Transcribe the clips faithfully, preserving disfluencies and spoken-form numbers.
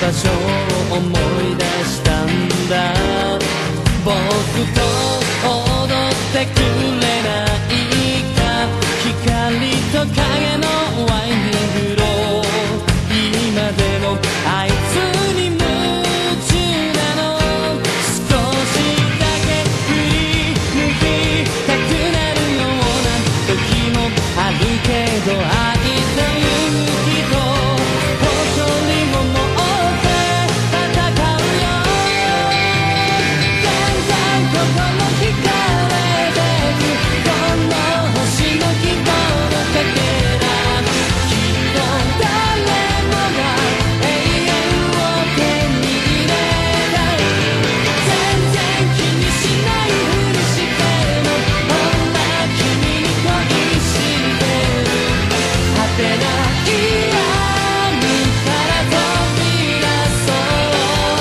場所を思い出したんだ。僕と踊ってくれないか、光と影のワインディングロー。今でもあいつに夢中なの。少しだけ振り向きたくなるような時もあるけど、愛と勇気と誇りも持って戦うよ。だんだん心惹かれてくこの星の希望のかけら。きっと誰もが永遠を手に入れたい。全然気にしないふりしてもほら君に恋してる。果てない闇から飛び出そう。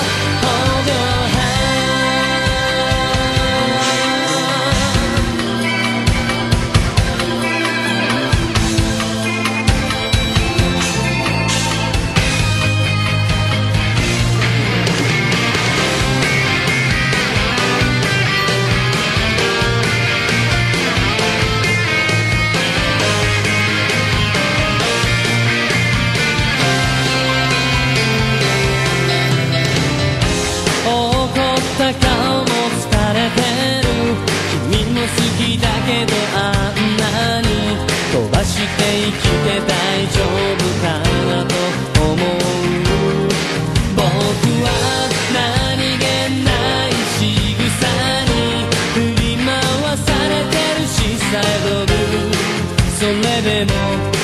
Hold your hand。 怒った顔も疲れてる。君も好きだけどあんなに飛ばして生きて大丈夫かなと思う。僕は何気ない仕草に振り回されてるしさえどる。それでも